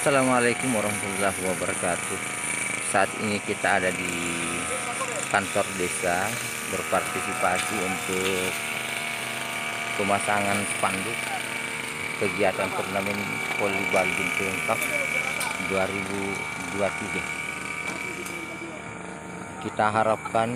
Assalamualaikum warahmatullahi wabarakatuh. Saat ini kita ada di kantor desa berpartisipasi untuk pemasangan spanduk kegiatan turnamen volleyball Binturong Cup 2023. Kita harapkan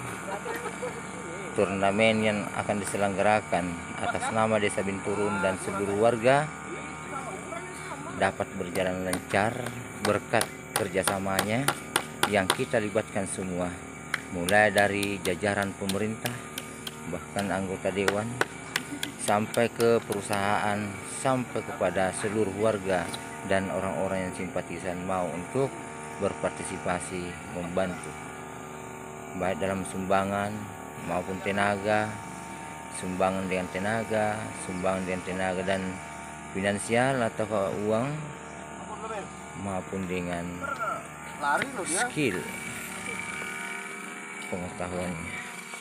turnamen yang akan diselenggarakan atas nama Desa Binturong dan seluruh warga dapat berjalan lancar berkat kerjasamanya yang kita libatkan semua, mulai dari jajaran pemerintah, bahkan anggota dewan, sampai ke perusahaan, sampai kepada seluruh warga dan orang-orang yang simpatisan mau untuk berpartisipasi membantu, baik dalam sumbangan maupun tenaga, sumbangan dengan tenaga dan finansial atau uang, maupun dengan skill pengetahuannya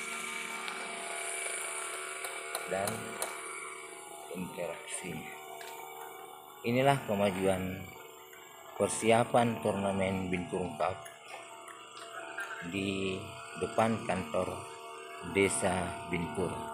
dan interaksi. Inilah kemajuan persiapan turnamen Binturong Cup di depan kantor Desa Binturong.